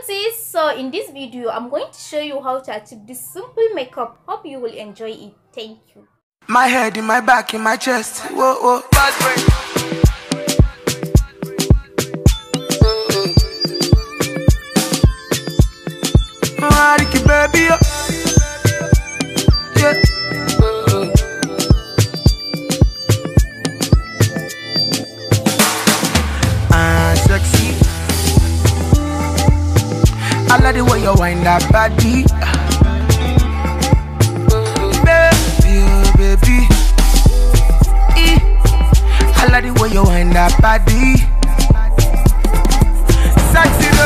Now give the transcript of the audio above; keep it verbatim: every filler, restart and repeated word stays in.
sis, so in this video I'm going to show you how to achieve this simple makeup. Hope you will enjoy it. Thank you. My head in my back in my chest. Whoa, whoa, bad brain. Ah, Ricky baby, yeah. Ah, sexy. I like the way you wind that body. Baby, I like the way you wind that body. Sexy.